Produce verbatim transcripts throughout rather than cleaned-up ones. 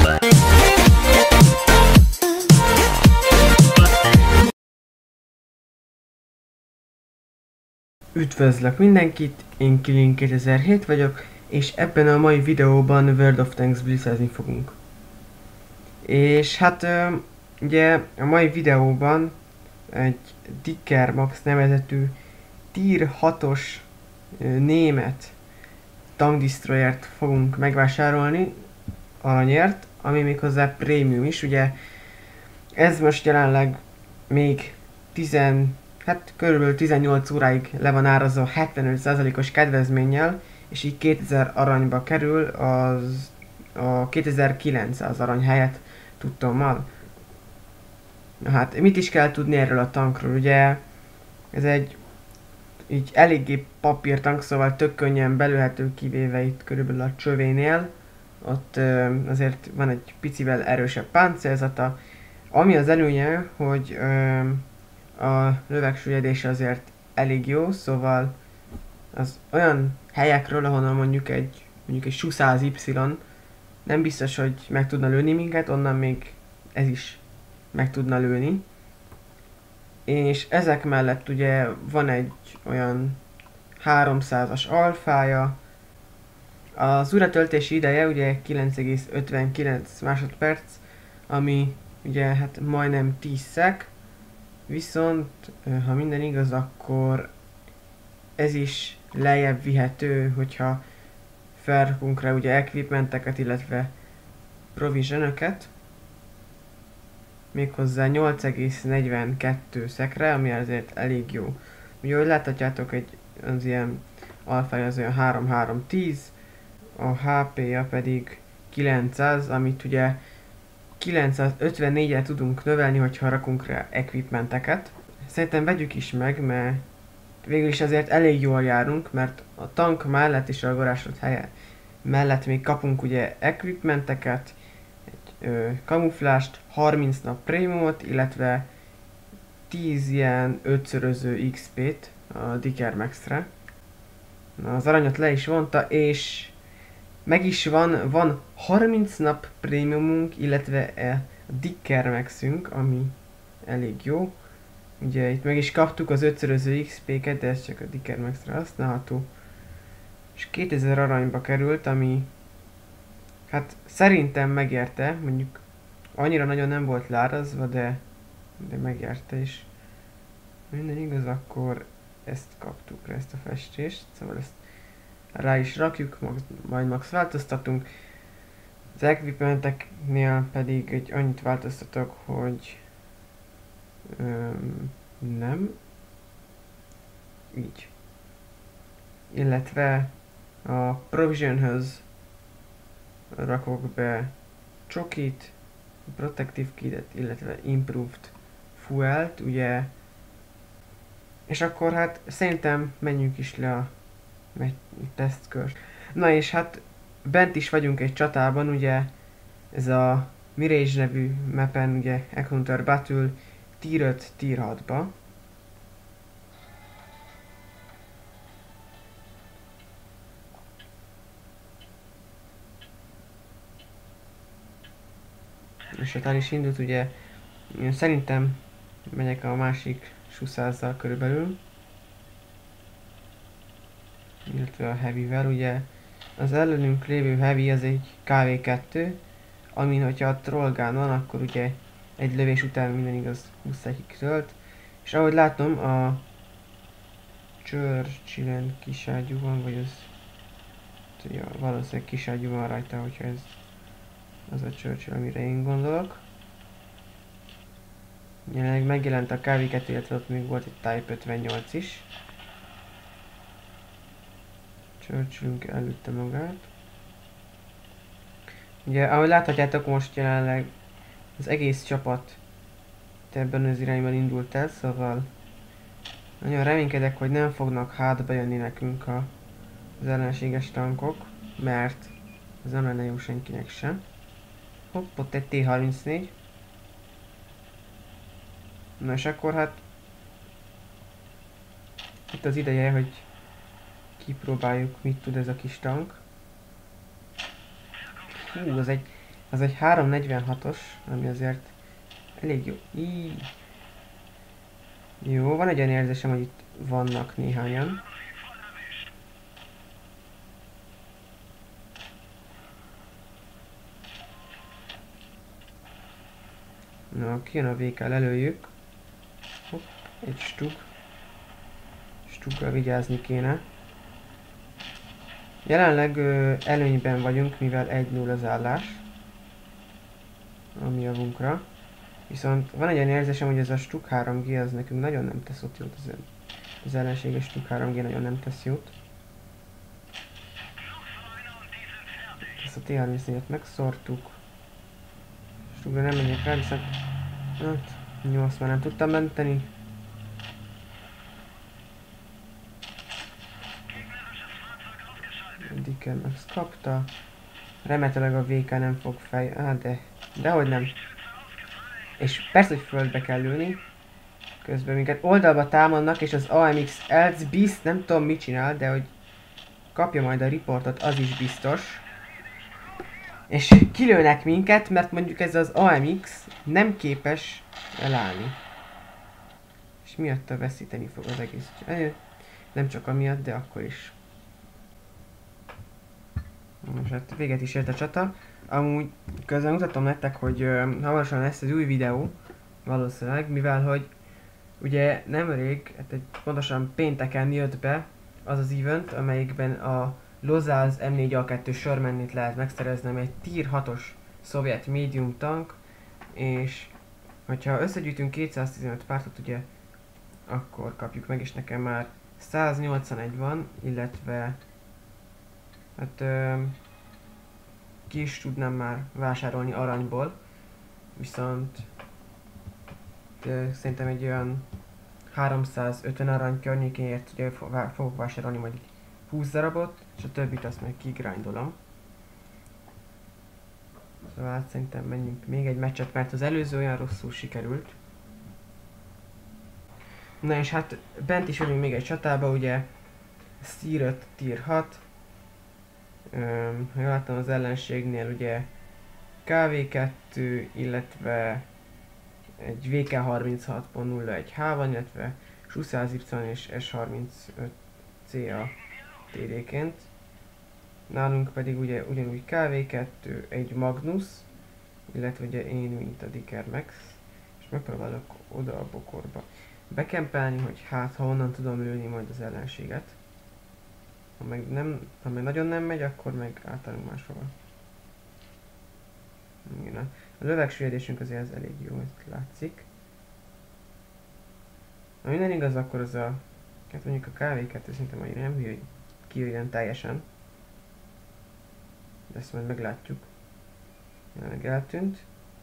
Üdvözlök mindenkit, én Killing kétezer-hét vagyok, és ebben a mai videóban World of Tanks blitzezni fogunk. És hát ugye a mai videóban egy Dicker Max nevezetű tier hatos német tank destroyert fogunk megvásárolni aranyért, ami méghozzá prémium is, ugye ez most jelenleg még tíz, hát körülbelül tizennyolc óráig le van árazva hetvenöt százalékos kedvezménnyel, és így kétezer aranyba kerül, az a kétezer-kilencszáz arany helyett tudtommal. Na hát, mit is kell tudni erről a tankról? Ugye ez egy így eléggé papírtank, szóval tök könnyen belőhető, kivéve itt körülbelül a csövénél. Ott ö, azért van egy picivel erősebb páncélzata. Ami az előnye, hogy ö, a lövegsüllyedése azért elég jó, szóval az olyan helyekről, ahonnan mondjuk egy mondjuk egy es u száz Y nem biztos, hogy meg tudna lőni minket, onnan még ez is meg tudna lőni. És ezek mellett ugye van egy olyan háromszázas alfája. Az újratöltési ideje ugye kilenc egész ötvenkilenc másodperc, ami ugye hát majdnem tíz szek, viszont ha minden igaz, akkor ez is lejjebb vihető, hogyha felrakunk rá ugye equipmenteket, illetve provisionöket, méghozzá nyolc egész negyvenkettő szekre, ami azért elég jó. Ugye, ahogy láthatjátok, egy az ilyen alfája az olyan három három tíz, a há pé-ja pedig kilencszáz, amit ugye kilencszázötvennégyre tudunk növelni, hogyha rakunk rá equipmenteket. Szerintem vegyük is meg, mert végül is azért elég jól járunk, mert a tank mellett és a garázsod helye mellett még kapunk ugye equipmenteket, egy ö, kamuflást, harminc nap prémiumot, illetve tíz ilyen ötszöröző iksz pét a Dicker Max-re. Na, az aranyat le is vonta, és meg is van, van harminc nap prémiumunk, illetve a Dicker Maxünk, ami elég jó. Ugye itt meg is kaptuk az ötszöröző iksz pé-ket, de ez csak a Dicker Max-re használható. És kétezer aranyba került, ami hát szerintem megérte, mondjuk annyira nagyon nem volt lárazva, de, de megérte is. Minden igaz, akkor ezt kaptuk rá, ezt a festést, szóval ezt rá is rakjuk, majd max változtatunk. Az equipmenteknél pedig egy annyit változtatok, hogy öm, nem. Így. Illetve a provisionhöz rakok be csokit, protective kitet, illetve improved fuelt, ugye. És akkor hát szerintem menjünk is le a tesztkört. Na és hát bent is vagyunk egy csatában, ugye ez a Mirage nevű mapen, ugye Encounter Battle tier öt tier hatba. És hát el is indult, ugye én szerintem megyek a másik es u százzal körülbelül, illetve a Heavy-vel, ugye az ellenünk lévő Heavy az egy ká vé kettő, amin hogyha a Trollgun van, akkor ugye egy lövés után minden igaz húsz szekig tölt, és ahogy látom a Churchill-en kiságyú van, vagy az ja, valószínűleg kiságyú van rajta, hogyha ez az a Churchill, amire én gondolok. Jelenleg megjelent a ká vé kettő, illetve ott még volt egy Type ötvennyolc is. Churchillünk előtte magát. Ugye, ahogy láthatjátok, most jelenleg az egész csapat ebben az irányban indult el, szóval nagyon reménykedek, hogy nem fognak hátba jönni nekünk a, az ellenséges tankok, mert ez nem lenne jó senkinek sem. Hopp, ott egy té harmincnégy. Na és akkor hát itt az ideje, hogy kipróbáljuk, mit tud ez a kis tank. Hú, az egy Az egy háromszáznegyvenhatos, ami azért elég jó. Így. Jó, van egy olyan érzésem, hogy itt vannak néhányan. Na, kijön a vé ká, lelőjük. Hopp, egy stug. Stuggal vigyázni kéne. Jelenleg ö, előnyben vagyunk, mivel egy null az állás. A mi javunkra. Viszont van egy olyan érzésem, hogy ez a stug három gé az nekünk nagyon nem tesz ott jót. Az, az ellenséges stug három gé nagyon nem tesz jót. Ezt a té harmincnégyet megszórtuk. Stugra nem menjek rá, viszont hát, nyolc már nem tudtam menteni. Dicker Max kapta. Remélhetőleg a vé ká nem fog fej... Á, de... Dehogy nem. És persze, hogy földbe kell ülni. Közben minket oldalba támadnak, és az á em iksz Elc Beast nem tudom mit csinál, de hogy kapja majd a riportot, az is biztos. És kilőnek minket, mert mondjuk ez az á em iksz nem képes elállni. És miatta veszíteni fog az egész. Nem csak amiatt, de akkor is. Most hát véget is ért a csata. Amúgy közben mutatom nektek, hogy uh, hamarosan lesz egy új videó. Valószínűleg, mivel hogy ugye nemrég, hát egy pontosan pénteken jött be az az event, amelyikben a Lozáz em négy á kettő sormennit lehet megszerezni, egy tier hatos szovjet medium tank, és hogyha összegyűjtünk kétszáztizenöt pártot, ugye, akkor kapjuk meg, és nekem már száznyolcvanegy van, illetve hát ö, ki is tudnám már vásárolni aranyból, viszont ö, szerintem egy olyan háromszázötven arany környékéért ugye fogok vásárolni majd húsz darabot, és a többit azt meg kigrindolom. Szóval hát szerintem menjünk még egy meccset, mert az előző olyan rosszul sikerült. Na és hát bent is vagyunk még egy csatába, ugye Tier öt, Tier hat. Öm, ha jól láttam az ellenségnél ugye ká vé kettő, illetve egy vé ká harminchat pont nulla egy há van, illetve es u száz y és es harmincöt cé á té dé-ként. Nálunk pedig ugye ugyanúgy ká vé kettő, egy Magnus, illetve ugye én, mint a Dicker Max, és megpróbálok oda a bokorba bekempelni, hogy hát ha onnan tudom lőni majd az ellenséget. Ha meg, nem, ha meg nagyon nem megy, akkor meg átállunk máshova. Igen, a lövegsüllyedésünk azért ez elég jó, ezt látszik. Ha minden igaz, akkor az a... Hát mondjuk a ká vé kettő szerintem annyira nem hülye, hogy kijöjjön teljesen. De ezt majd meglátjuk. Jelenleg eltűnt.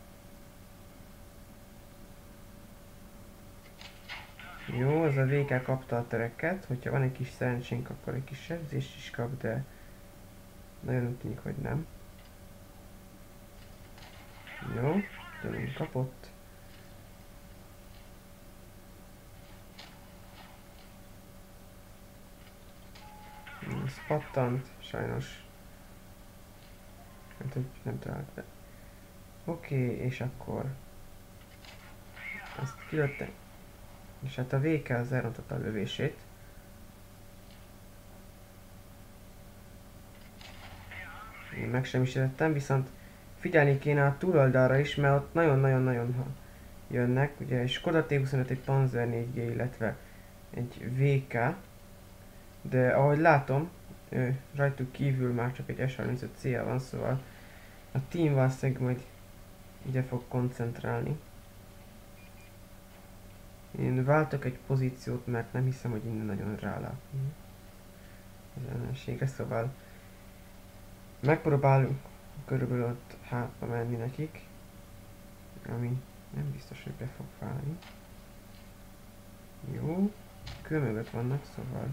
Jó, az a vé ká kapta a tereket, hogyha van egy kis szerencsénk, akkor egy kis sebzést is kap, de nagyon úgy tűnik, hogy nem. Jó, tőlünk kapott. Ez pattant, sajnos. Hát, hogy nem talált be. Oké, okay, és akkor... Ezt kilőtte. És hát a vé ká az elrontotta a lövését. Én meg sem is értettem, viszont figyelni kéne a túloldalra is, mert ott nagyon-nagyon-nagyon jönnek. Ugye egy Skoda té huszonöt, egy Panzer négy gé, illetve egy vé ká. De ahogy látom, ő, rajtuk kívül már csak egy es harmincöt cé á van, szóval a team valószínűleg majd ide fog koncentrálni. Én váltok egy pozíciót, mert nem hiszem, hogy innen nagyon rálát az ellenségre, szóval megpróbálunk körülbelül ott hátba menni nekik, ami nem biztos, hogy be fog válni. Jó, kő mögött vannak, szóval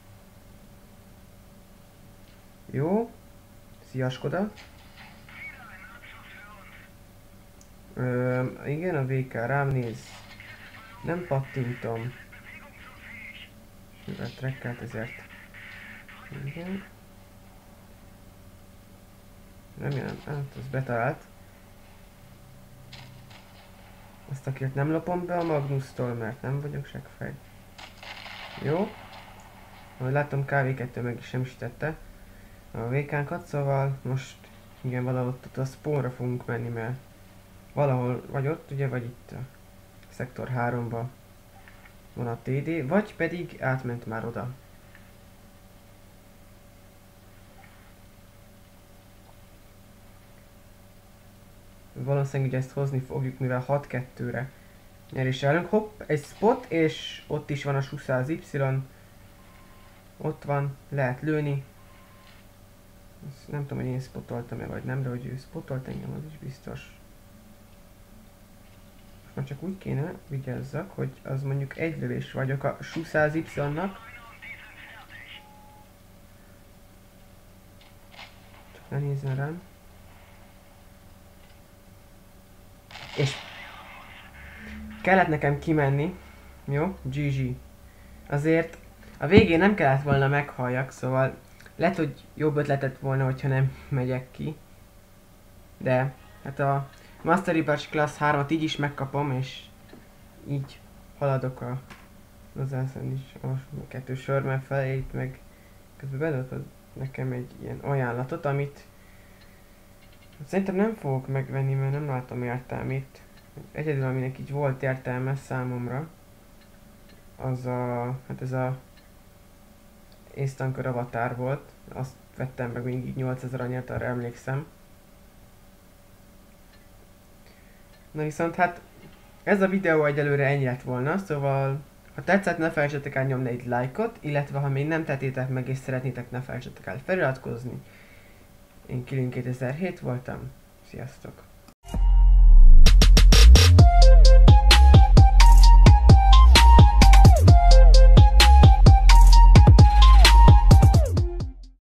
jó, szia Skoda! Ö, igen, a vé ká rám néz. Nem pattintom. Mivel trekkelt ezért. Igen. Remélem, hát az betalált. Azt a killt nem lopom be a Magnusztól, mert nem vagyok seggfej. Jó. Ahogy látom, ká vé kettő meg is semmisítette a vé kánkat, szóval most igen, valahol ott a spawnra fogunk menni, mert valahol vagy ott ugye, vagy itt a szektor háromba van a té dé, vagy pedig átment már oda. Valószínűleg ugye ezt hozni fogjuk, mivel hat kettőre nyerés állunk. Hopp, egy spot, és ott is van a suszáz Y. Ott van, lehet lőni. Ezt nem tudom, hogy én spotoltam-e vagy nem, de hogy ő spotolt engem, az is biztos. Most már csak úgy kéne vigyázzak, hogy az mondjuk egy lövés vagyok a suszáz Y-nak. Csak ne nézzen rám. És kellett nekem kimenni, jó? gé gé. Azért a végén nem kellett volna meghalljak, szóval lehet, hogy jobb ötletet volna, hogyha nem megyek ki. De hát a Mastery Batch Class hármat így is megkapom, és így haladok a hozzászólni is a kettő sormán felét, meg közben bedobott nekem egy ilyen ajánlatot, amit szerintem nem fogok megvenni, mert nem látom értelmét. Egyedül, aminek így volt értelme számomra, az a, hát ez a Ace Tanker Avatar volt. Azt vettem meg még így nyolcezer anyát, arra emlékszem. Na viszont hát ez a videó egyelőre ennyi lett volna, szóval ha tetszett, ne felejtsetek el nyomni egy lájkot, illetve ha még nem tettétek meg és szeretnétek, ne felejtsetek el feliratkozni. Én Killing kétezer-hét voltam, sziasztok!